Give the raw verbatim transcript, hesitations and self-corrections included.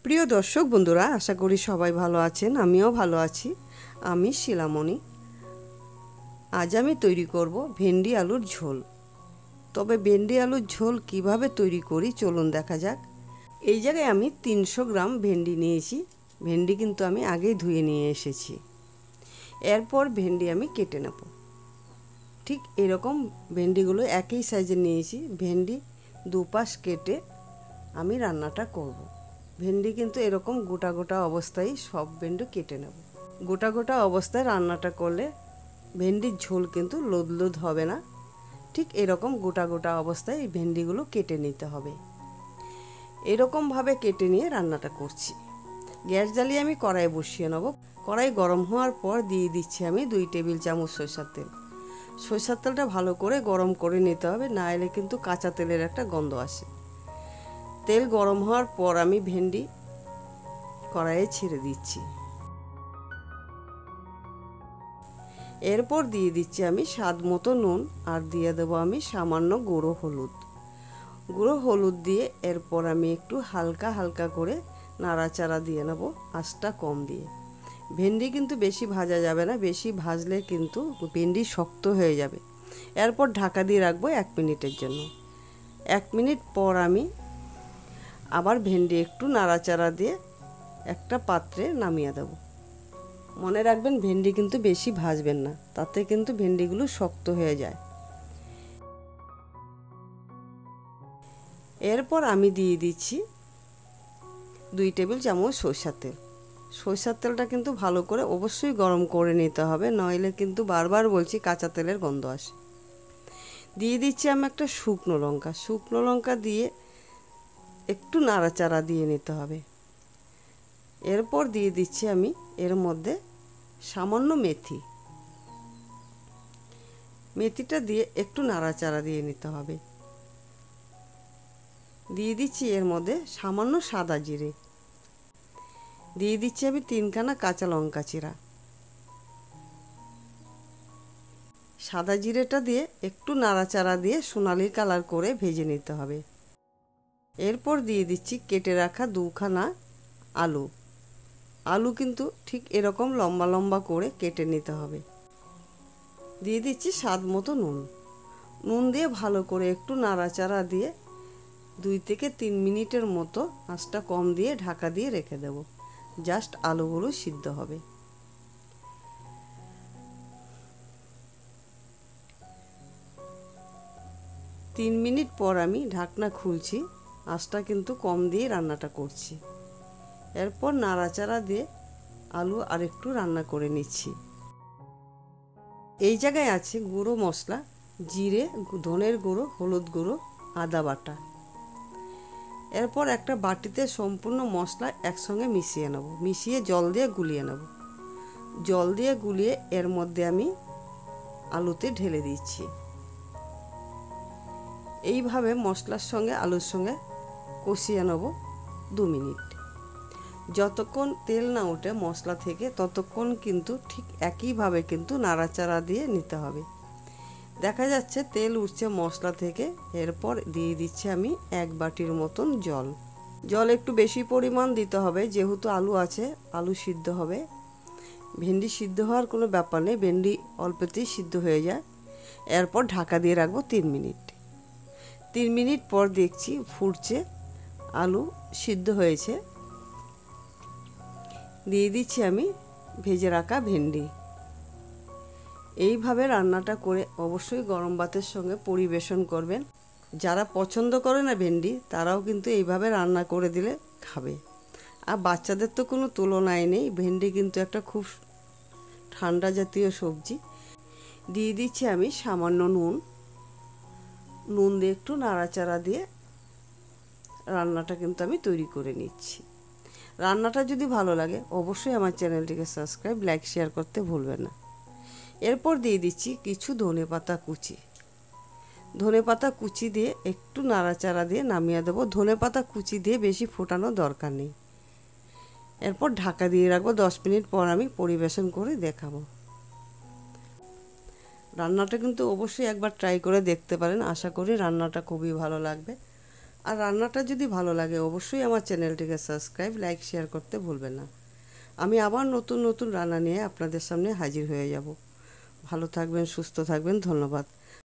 প্রিয় দর্শক বন্ধুরা, আশা করি সবাই ভালো আছেন। আমিও ভালো আছি। আমি শিলামণি। আজ আমি তৈরি করব ভেন্ডি আলুর ঝোল। তবে ভেন্ডি আলুর ঝোল কিভাবে তৈরি করি চলুন দেখা যাক। এই জায়গায় আমি তিনশো গ্রাম ভেন্ডি নিয়েছি। ভেন্ডি কিন্তু আমি আগেই ধুয়ে নিয়ে এসেছি। এরপর ভেন্ডি আমি কেটে নেব। ঠিক এরকম ভেন্ডিগুলো একই সাইজে নিয়েছি। ভেন্ডি দুপাশ কেটে আমি রান্নাটা করব। ভেন্ডি কিন্তু এরকম গোটা গোটা অবস্থায় সব ভেন্ডি কেটে নেব। গোটা গোটা অবস্থায় রান্নাটা করলে ভেন্ডির ঝোল কিন্তু লোদ লোদ হবে না। ঠিক এরকম গোটা গোটা অবস্থায় এই ভেন্ডিগুলো কেটে নিতে হবে। এরকমভাবে কেটে নিয়ে রান্নাটা করছি। গ্যাস জ্বালিয়ে আমি কড়াই বসিয়ে নেব। কড়াই গরম হওয়ার পর দিয়ে দিচ্ছি আমি দুই টেবিল চামচ সরষের তেল। সরষের তেলটা ভালো করে গরম করে নিতে হবে, না এলে কিন্তু কাঁচা তেলের একটা গন্ধ আসে। তেল গরম হওয়ার পর আমি ভেন্ডি কড়াইয়ে ছেড়ে দিচ্ছি। এরপর দিয়ে দিচ্ছি আমি স্বাদ মতো নুন, আর দিয়ে দেবো আমি সামান্য গুঁড়ো হলুদ। গুঁড়ো হলুদ দিয়ে এরপর আমি একটু হালকা হালকা করে নাড়াচাড়া দিয়ে নেব, আঁচটা কম দিয়ে। ভেন্ডি কিন্তু বেশি ভাজা যাবে না, বেশি ভাজলে কিন্তু ভেন্ডি শক্ত হয়ে যাবে। এরপর ঢাকা দিয়ে রাখবো এক মিনিটের জন্য। এক মিনিট পর আমি আবার ভেন্ডি একটু নাড়াচাড়া দিয়ে একটা পাত্রে নামিয়ে দেব। মনে রাখবেন ভেন্ডি কিন্তু বেশি ভাজবেন না, তাতে কিন্তু ভেন্ডিগুলো শক্ত হয়ে যায়। এরপর আমি দিয়ে দিচ্ছি দুই টেবিল চামচ সরষের তেল। সরষের তেলটা কিন্তু ভালো করে অবশ্যই গরম করে নিতে হবে, নইলে কিন্তু বারবার বলছি কাঁচা তেলের গন্ধ আসে। দিয়ে দিচ্ছি আমি একটা শুকনো লঙ্কা। শুকনো লঙ্কা দিয়ে একটু নাড়াচাড়া দিয়ে নিতে হবে। এরপর দিয়ে দিচ্ছি আমি এর মধ্যে সামান্য মেথি। মেথিটা দিয়ে একটু নাড়াচাড়া দিয়ে নিতে হবে। দিয়ে দিচ্ছি এর মধ্যে সামান্য সাদা জিরে। দিয়ে দিচ্ছি আমি তিনখানা কাঁচা লঙ্কা চিরা। সাদা জিরেটা দিয়ে একটু নাড়াচাড়া দিয়ে সোনালি কালার করে ভেজে নিতে হবে। এরপর দিয়ে দিচ্ছি কেটে রাখা দুখানা আলু। আলু কিন্তু ঠিক এরকম লম্বা লম্বা করে কেটে নিতে হবে। দিয়ে দিচ্ছি স্বাদ মতো নুন। নুন দিয়ে ভালো করে একটু নাড়াচাড়া দিয়ে দুই থেকে তিন মিনিটের মতো আঁচটা কম দিয়ে ঢাকা দিয়ে রেখে দেব। জাস্ট আলুগুলো সিদ্ধ হবে। তিন মিনিট পর আমি ঢাকনা খুলছি। আঁচটা কিন্তু কম দিয়ে রান্নাটা করছি। এরপর নাড়াচাড়া দিয়ে আলু আর একটু রান্না করে নিচ্ছি। এই জায়গায় আছে গুঁড়ো মশলা, জিরে, ধনের গুঁড়ো, হলুদ গুঁড়ো, আদা বাটা। এরপর একটা বাটিতে সম্পূর্ণ মশলা একসঙ্গে মিশিয়ে নেব। মিশিয়ে জল দিয়ে গুলিয়ে নেব। জল দিয়ে গুলিয়ে এর মধ্যে আমি আলুতে ঢেলে দিচ্ছি। এইভাবে মশলার সঙ্গে আলুর সঙ্গে কষিয়ে নেব দু মিনিট। যতক্ষণ তেল না ওঠে মশলা থেকে ততক্ষণ কিন্তু ঠিক একইভাবে কিন্তু নাড়াচাড়া দিয়ে নিতে হবে। দেখা যাচ্ছে তেল উঠছে মশলা থেকে। এরপর দিয়ে দিচ্ছি আমি এক বাটির মতন জল। জল একটু বেশি পরিমাণ দিতে হবে, যেহেতু আলু আছে, আলু সিদ্ধ হবে। ভেন্ডি সিদ্ধ হওয়ার কোনো ব্যাপার নেই, ভেন্ডি অল্পতেই সিদ্ধ হয়ে যায়। এরপর ঢাকা দিয়ে রাখবো তিন মিনিট। তিন মিনিট পর দেখছি ফুটছে, আলু সিদ্ধ হয়েছে। দিয়ে দিচ্ছি আমি ভেজে রাখা ভেন্ডি। এইভাবে রান্নাটা করে অবশ্যই গরম ভাতের সঙ্গে পরিবেশন করবেন। যারা পছন্দ করে না ভেন্ডি, তারাও কিন্তু এইভাবে রান্না করে দিলে খাবে। আর বাচ্চাদের তো কোনো তুলনাই নেই। ভেন্ডি কিন্তু একটা খুব ঠান্ডা জাতীয় সবজি। দিয়ে দিচ্ছি আমি সামান্য নুন। নুন দিয়ে একটু নাড়াচাড়া দিয়ে রান্নাটা কিন্তু আমি তৈরি করে নিচ্ছি। রান্নাটা যদি ভালো লাগে অবশ্যই আমার চ্যানেলটিকে সাবস্ক্রাইব, লাইক, শেয়ার করতে ভুলবেন না। এরপর দিয়ে দিচ্ছি কিছু ধনেপাতা কুচি। ধনেপাতা কুচি দিয়ে একটু নাড়াচাড়া দিয়ে নামিয়ে দেবো। ধনেপাতা কুচি দিয়ে বেশি ফোটানোর দরকার নেই। এরপর ঢাকা দিয়ে রাখবো। দশ মিনিট পর আমি পরিবেশন করে দেখাবো। রান্নাটা কিন্তু অবশ্যই একবার ট্রাই করে দেখতে পারেন। আশা করি রান্নাটা খুবই ভালো লাগবে। আর রান্নাটা যদি ভালো লাগে অবশ্যই আমার চ্যানেলটিকে সাবস্ক্রাইব, লাইক, শেয়ার করতে ভুলবেন না। আমি আবার নতুন নতুন রান্না নিয়ে আপনাদের সামনে হাজির হয়ে যাব। ভালো থাকবেন, সুস্থ থাকবেন, ধন্যবাদ।